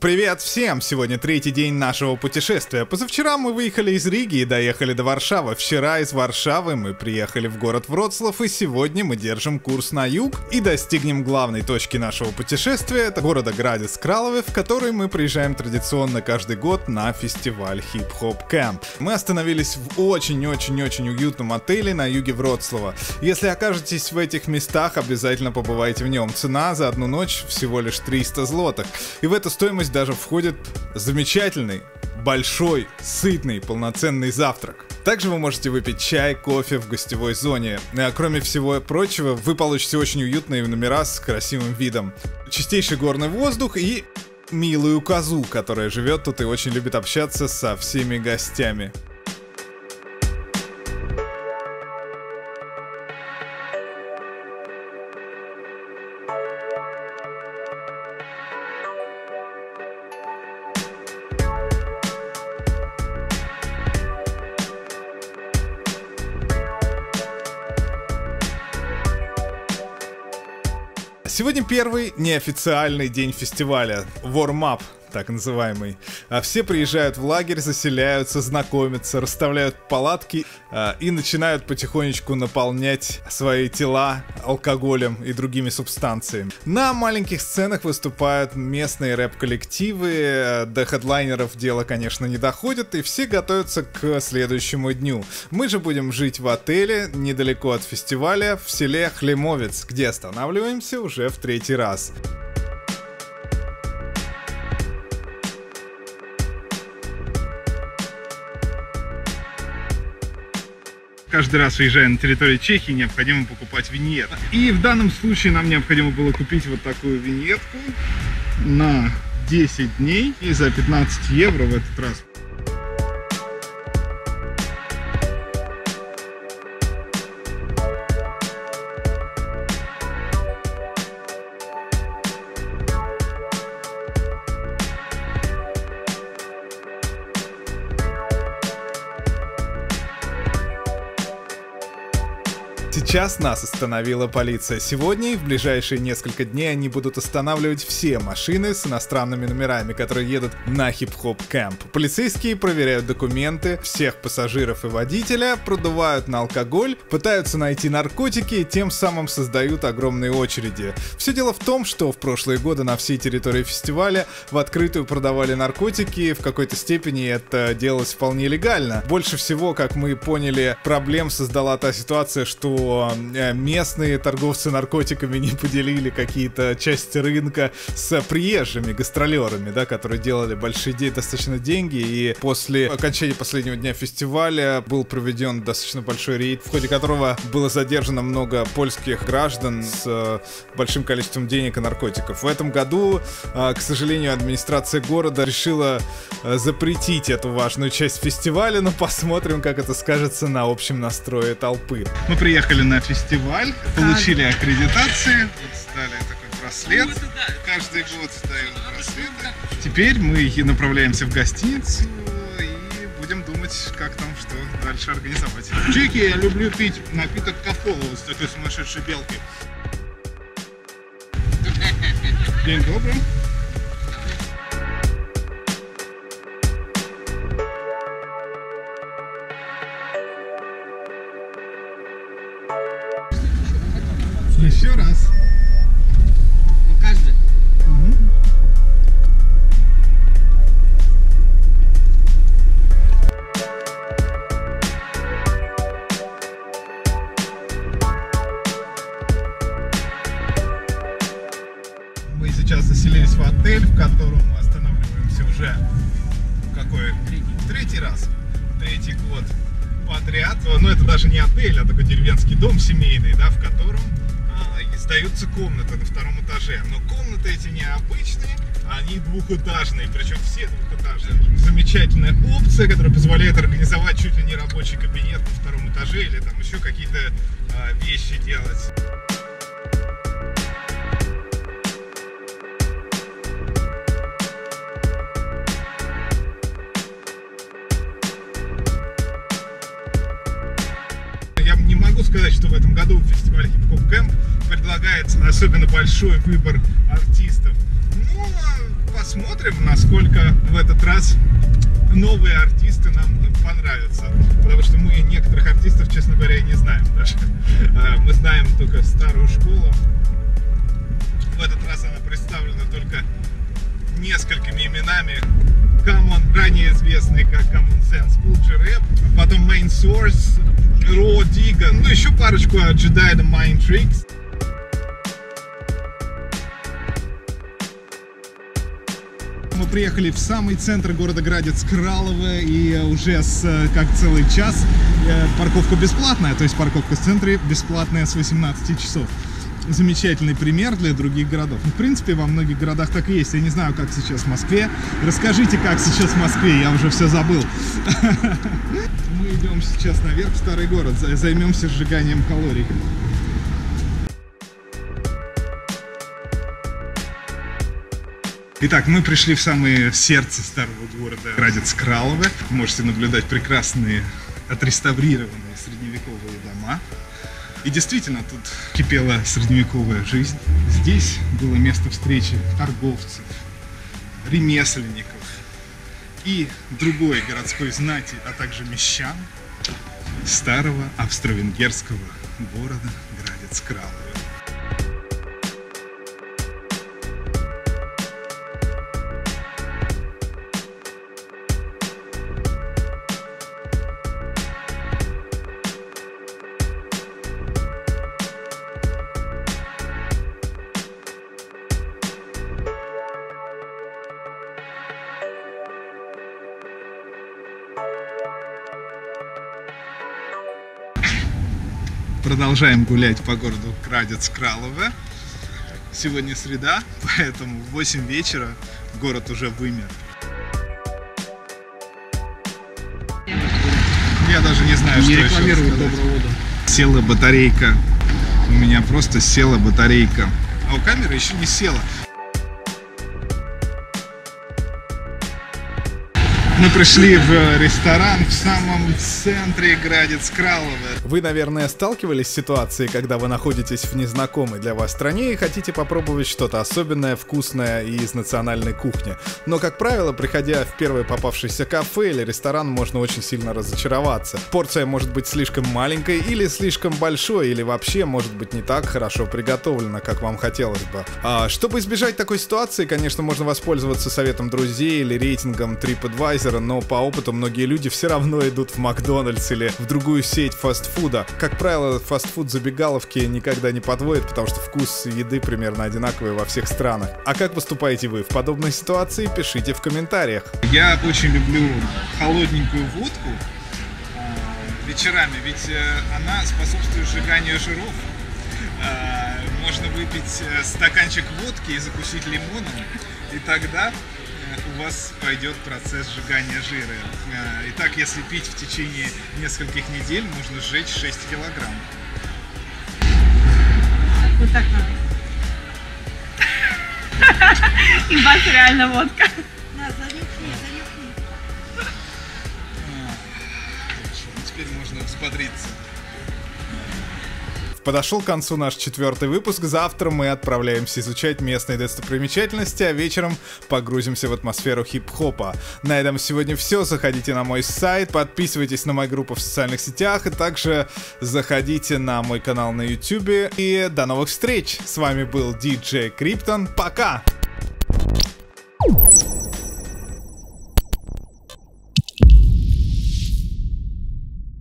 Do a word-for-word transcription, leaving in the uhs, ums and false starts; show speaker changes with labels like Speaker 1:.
Speaker 1: Привет всем! Сегодня третий день нашего путешествия. Позавчера мы выехали из Риги и доехали до Варшавы. Вчера из Варшавы мы приехали в город Вроцлав, и сегодня мы держим курс на юг и достигнем главной точки нашего путешествия. Это города Градец Кралове, в который мы приезжаем традиционно каждый год на фестиваль Hip Hop Camp. Мы остановились в очень-очень-очень уютном отеле на юге Вроцлава. Если окажетесь в этих местах, обязательно побывайте в нем. Цена за одну ночь всего лишь триста злотых. И в эту стоимость даже входит замечательный, большой, сытный, полноценный завтрак. Также вы можете выпить чай, кофе в гостевой зоне. Кроме всего прочего, вы получите очень уютные номера с красивым видом, чистейший горный воздух и милую козу, которая живет тут и очень любит общаться со всеми гостями. Сегодня первый неофициальный день фестиваля, warm-up, так называемый. Все приезжают в лагерь, заселяются, знакомятся, расставляют палатки а, и начинают потихонечку наполнять свои тела алкоголем и другими субстанциями. На маленьких сценах выступают местные рэп-коллективы, до хедлайнеров дело, конечно, не доходит, и все готовятся к следующему дню. Мы же будем жить в отеле недалеко от фестиваля в селе Хлемовец, где останавливаемся уже в третий раз.
Speaker 2: Каждый раз, уезжая на территорию Чехии, необходимо покупать виньетку. И в данном случае нам необходимо было купить вот такую виньетку на десять дней и за пятнадцать евро в этот раз.
Speaker 1: Сейчас нас остановила полиция. Сегодня и в ближайшие несколько дней они будут останавливать все машины с иностранными номерами, которые едут на Hip Hop Camp. Полицейские проверяют документы всех пассажиров и водителя, продувают на алкоголь, пытаются найти наркотики и тем самым создают огромные очереди. Все дело в том, что в прошлые годы на всей территории фестиваля в открытую продавали наркотики, в какой-то степени это делалось вполне легально. Больше всего, как мы поняли, проблем создала та ситуация, что местные торговцы наркотиками не поделили какие-то части рынка с приезжими гастролерами, да, которые делали большие де- достаточно деньги, и после окончания последнего дня фестиваля был проведен достаточно большой рейд, в ходе которого было задержано много польских граждан с большим количеством денег и наркотиков. В этом году, к сожалению, администрация города решила запретить эту важную часть фестиваля, но посмотрим, как это скажется на общем настрое толпы.
Speaker 2: Мы приехали на фестиваль, получили аккредитации, вот стали такой браслет, каждый год ставим браслеты. Теперь мы направляемся в гостиницу и будем думать, как там что дальше организовать. В Чехии я люблю пить напиток Кока-Колу с такой сумасшедшей белкой. День добрый. Еще раз.
Speaker 3: Ну, каждый.
Speaker 2: Угу. Мы сейчас заселились в отель, в котором мы останавливаемся уже какой?
Speaker 3: Третий.
Speaker 2: Третий раз. Третий год подряд. Но это даже не отель, а такой деревенский дом семейный, да, в котором сдаются комнаты на втором этаже, но комнаты эти необычные, они двухэтажные, причем все двухэтажные. Замечательная опция, которая позволяет организовать чуть ли не рабочий кабинет на втором этаже или там еще какие-то а, вещи делать. Я не могу сказать, что в этом году фестиваль Hip Hop Camp предлагается особенно большой выбор артистов. Ну, посмотрим, насколько в этот раз новые артисты нам понравятся. Потому что мы некоторых артистов, честно говоря, не знаем даже. Мы знаем только старую школу. В этот раз она представлена только несколькими именами. Common, ранее известный как Common Sense, Culture Rap, потом Main Source, Raw Digga, ну еще парочку Jedi The Mind Tricks. Мы приехали в самый центр города Градец-Кралове, и уже с как целый час парковка бесплатная, то есть парковка в центре бесплатная с восемнадцати часов. Замечательный пример для других городов. Ну, в принципе, во многих городах так и есть. Я не знаю, как сейчас в Москве. Расскажите, как сейчас в Москве, я уже все забыл. Мы идем сейчас наверх в старый город, займемся сжиганием калорий. Итак, мы пришли в самое сердце старого города Градец-Кралове. Можете наблюдать прекрасные отреставрированные средневековые дома. И действительно, тут кипела средневековая жизнь. Здесь было место встречи торговцев, ремесленников и другой городской знати, а также мещан старого австро-венгерского города Градец-Кралове. Продолжаем гулять по городу Градец-Кралове. Сегодня среда, поэтому в восемь вечера город уже вымер. Я даже не знаю,
Speaker 3: не
Speaker 2: что еще сказать. Села батарейка. У меня просто села батарейка. А у камеры еще не села. Мы пришли в ресторан в самом центре Градец-Кралове.
Speaker 1: Вы, наверное, сталкивались с ситуацией, когда вы находитесь в незнакомой для вас стране и хотите попробовать что-то особенное, вкусное и из национальной кухни. Но, как правило, приходя в первое попавшееся кафе или ресторан, можно очень сильно разочароваться. Порция может быть слишком маленькой или слишком большой, или вообще может быть не так хорошо приготовлена, как вам хотелось бы. А чтобы избежать такой ситуации, конечно, можно воспользоваться советом друзей или рейтингом TripAdvisor, но по опыту многие люди все равно идут в Макдональдс или в другую сеть фастфуда. Как правило, фастфуд забегаловки никогда не подводит, потому что вкус еды примерно одинаковый во всех странах. А как поступаете вы в подобной ситуации, пишите в комментариях.
Speaker 2: Я очень люблю холодненькую водку э, вечерами, ведь э, она способствует сжиганию жиров. Э, можно выпить стаканчик водки и закусить лимоном, и тогда у вас пойдет процесс сжигания жира. Итак, если пить в течение нескольких недель, можно сжечь шесть килограмм.
Speaker 4: Вот так надо. И бац, реально водка.
Speaker 5: Да, занюхни, занюхни.
Speaker 2: Теперь можно взбодриться.
Speaker 1: Подошел к концу наш четвертый выпуск. Завтра мы отправляемся изучать местные достопримечательности, а вечером погрузимся в атмосферу хип-хопа. На этом сегодня все. Заходите на мой сайт, подписывайтесь на мою группу в социальных сетях, и также заходите на мой канал на YouTube. И до новых встреч! С вами был диджей Криптон. Пока!